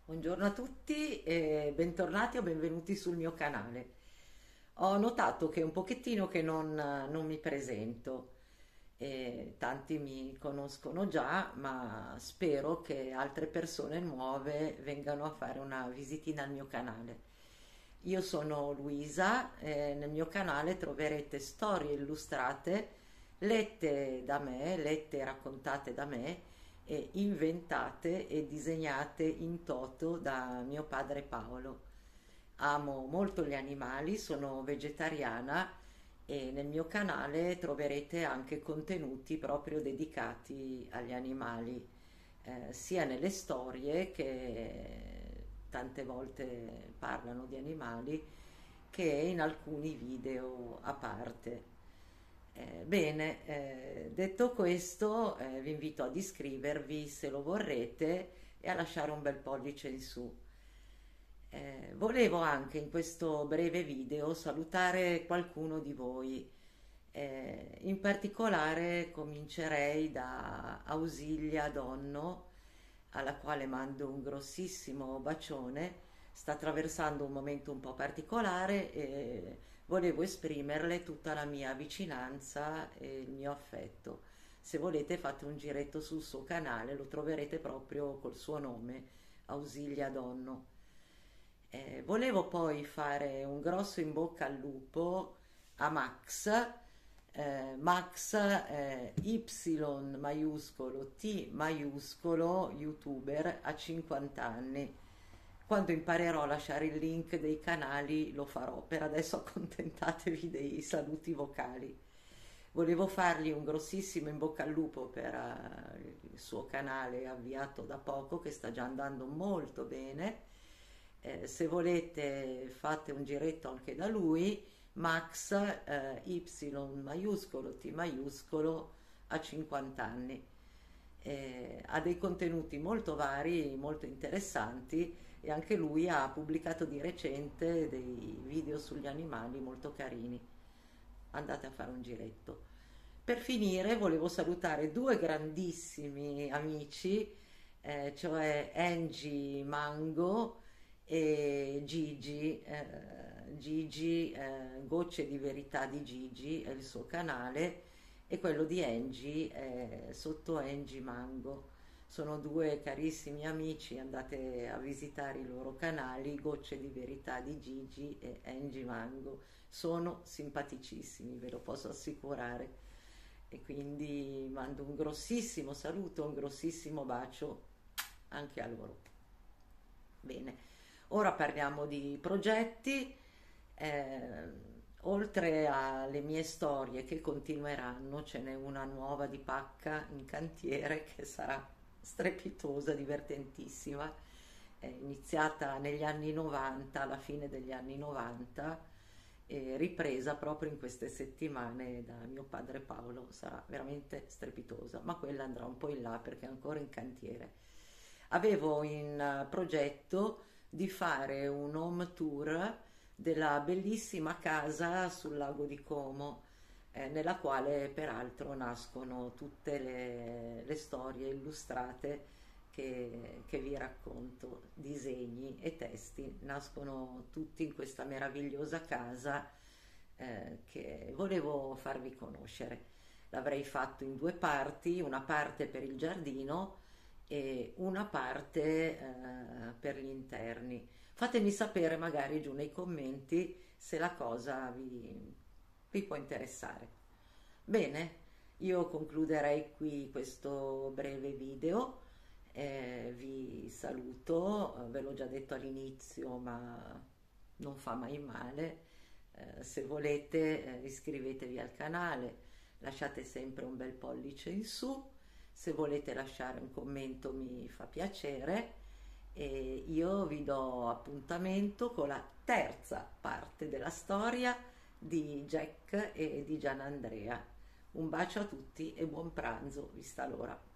Buongiorno a tutti e bentornati o benvenuti sul mio canale. Ho notato che è un pochettino che non mi presento. Tanti mi conoscono già, ma spero che altre persone nuove vengano a fare una visitina al mio canale. Io sono Luisa e nel mio canale troverete storie illustrate lette da me, lette e raccontate da me e inventate e disegnate in toto da mio padre Paolo. Amo molto gli animali, sono vegetariana e nel mio canale troverete anche contenuti proprio dedicati agli animali, sia nelle storie che tante volte parlano di animali, che in alcuni video a parte. Detto questo, vi invito ad iscrivervi se lo vorrete e a lasciare un bel pollice in su. Volevo anche in questo breve video salutare qualcuno di voi. In particolare comincerei da Ausilia Donno, alla quale mando un grossissimo bacione. Sta attraversando un momento un po' particolare e volevo esprimerle tutta la mia vicinanza e il mio affetto. Se volete fate un giretto sul suo canale, lo troverete proprio col suo nome, Ausilia Donno. Volevo poi fare un grosso in bocca al lupo a Max, Y maiuscolo T maiuscolo, youtuber a 50 anni. Quando imparerò a lasciare il link dei canali lo farò, per adesso accontentatevi dei saluti vocali. Volevo fargli un grossissimo in bocca al lupo per il suo canale avviato da poco, che sta già andando molto bene. Se volete fate un giretto anche da lui, Max, Y maiuscolo T maiuscolo a 50 anni. Ha dei contenuti molto vari, molto interessanti e anche lui ha pubblicato di recente dei video sugli animali molto carini. Andate a fare un giretto. Per finire volevo salutare due grandissimi amici, cioè Angie Mango e Gigi. Gigi, Gocce di Verità di Gigi è il suo canale e quello di Angie è sotto Angie Mango. Sono due carissimi amici, andate a visitare i loro canali, Gocce di Verità di Gigi e Angie Mango. Sono simpaticissimi, ve lo posso assicurare. E quindi mando un grossissimo saluto, un grossissimo bacio anche a loro. Bene, ora parliamo di progetti. Oltre alle mie storie che continueranno, ce n'è una nuova di pacca in cantiere che sarà strepitosa, divertentissima. È iniziata negli anni 90, alla fine degli anni 90, e ripresa proprio in queste settimane da mio padre Paolo. Sarà veramente strepitosa, ma quella andrà un po' in là perché è ancora in cantiere. Avevo in progetto di fare un home tour della bellissima casa sul lago di Como, nella quale peraltro nascono tutte le storie illustrate che vi racconto, disegni e testi, nascono tutti in questa meravigliosa casa che volevo farvi conoscere. L'avrei fatto in due parti, una parte per il giardino e una parte per gli interni. Fatemi sapere magari giù nei commenti se la cosa vi può interessare. Bene, io concluderei qui questo breve video. Vi saluto, ve l'ho già detto all'inizio, ma non fa mai male. Se volete, iscrivetevi al canale, lasciate sempre un bel pollice in su. Se volete lasciare un commento mi fa piacere e io vi do appuntamento con la terza parte della storia di Jack e di Gianandrea. Un bacio a tutti e buon pranzo, vista l'ora.